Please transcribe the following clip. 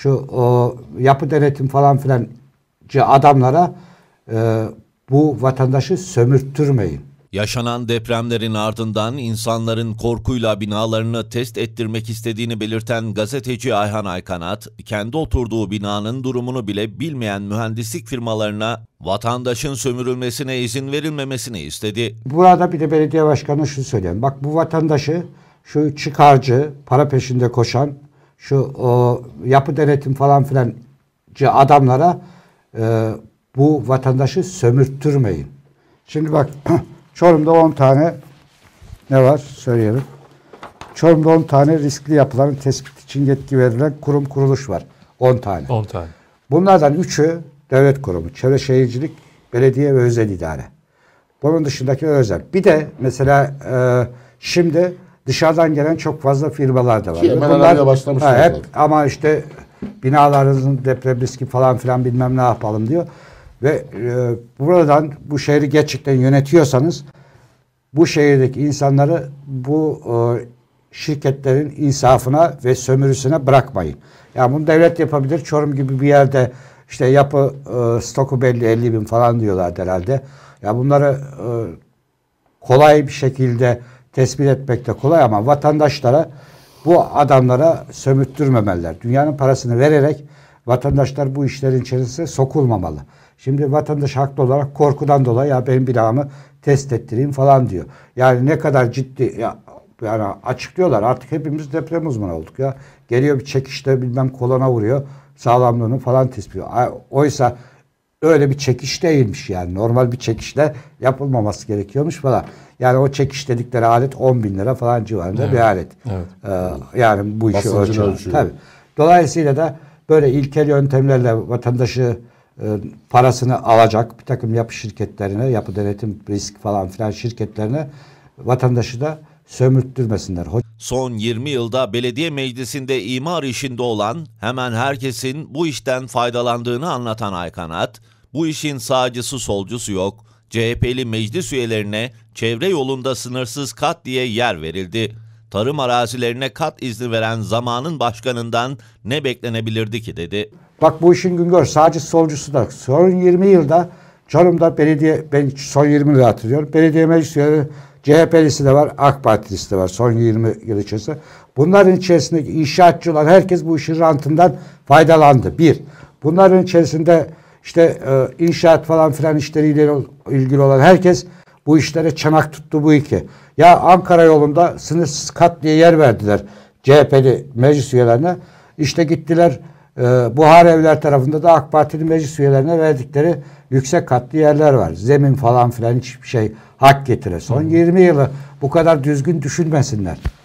şu yapı denetim falan filancı adamlara bu vatandaşı sömürttürmeyin. Yaşanan depremlerin ardından insanların korkuyla binalarını test ettirmek istediğini belirten gazeteci Ayhan Aykanat, kendi oturduğu binanın durumunu bile bilmeyen mühendislik firmalarına vatandaşın sömürülmesine izin verilmemesini istedi. Burada bir de belediye başkanı şunu söyleyeyim. Bak, bu vatandaşı şu çıkarcı, para peşinde koşan, şu yapı denetim falan filancı adamlara bu vatandaşı sömürttürmeyin. Şimdi bak, Çorum'da 10 tane ne var söyleyelim. Çorum'da 10 tane riskli yapıların tespit için yetki verilen kurum kuruluş var. 10 tane. 10 tane. Bunlardan 3'ü devlet kurumu. Çevre Şehircilik, belediye ve özel idare. Bunun dışındaki özel. Bir de mesela şimdi dışarıdan gelen çok fazla firmalar da var. Bunlar hep ama işte binalarınızın deprem riski falan filan bilmem ne yapalım diyor. Ve buradan bu şehri gerçekten yönetiyorsanız bu şehirdeki insanları bu şirketlerin insafına ve sömürüsüne bırakmayın. Yani bunu devlet yapabilir. Çorum gibi bir yerde işte yapı stoku belli 50 bin falan diyorlar herhalde. Ya bunları kolay bir şekilde tespit etmek de kolay ama vatandaşlara, bu adamlara sömürttürmemeliler. Dünyanın parasını vererek vatandaşlar bu işlerin içerisine sokulmamalı. Şimdi vatandaş haklı olarak korkudan dolayı ya benim binamı test ettireyim falan diyor. Yani ne kadar ciddi yani açıklıyorlar. Artık hepimiz deprem uzmanı olduk ya. Geliyor bir çekişte bilmem kolona vuruyor. Sağlamlığını falan tespit ediyor. Oysa öyle bir çekiş değilmiş yani. Normal bir çekişle yapılmaması gerekiyormuş falan. Yani o çekiş dedikleri alet 10 bin lira falan civarında bir alet. Evet. Yani bu işi ölçüyor. Tabii. Dolayısıyla da böyle ilkel yöntemlerle vatandaşı parasını alacak bir takım yapı şirketlerine, yapı denetim risk falan filan şirketlerine vatandaşı da sömürttürmesinler. Son 20 yılda belediye meclisinde imar işinde olan hemen herkesin bu işten faydalandığını anlatan Aykanat, bu işin sağcısı solcusu yok, CHP'li meclis üyelerine çevre yolunda sınırsız kat diye yer verildi. Tarım arazilerine kat izni veren zamanın başkanından ne beklenebilirdi ki dedi. Bak, bu işin Güngör sağcısı solcusu da son 20 yılda Çorum'da belediye, ben son 20 yılı hatırlıyorum. Belediye meclis üyeleri CHP'lisi de var, AK Partilisi de var son 20 yıl içerisinde. Bunların içerisindeki inşaatçı olan herkes bu işin rantından faydalandı. Bir, bunların içerisinde işte inşaat falan filan işleriyle ilgili olan herkes bu işlere çanak tuttu bu iki. Ya Ankara yolunda sınırsız kat diye yer verdiler CHP'li meclis üyelerine. İşte gittiler Buhar Evler tarafında da AK Partili meclis üyelerine verdikleri yüksek katlı yerler var. Zemin falan filan hiçbir şey hak getire. Son 20 yılı bu kadar düzgün düşünmesinler.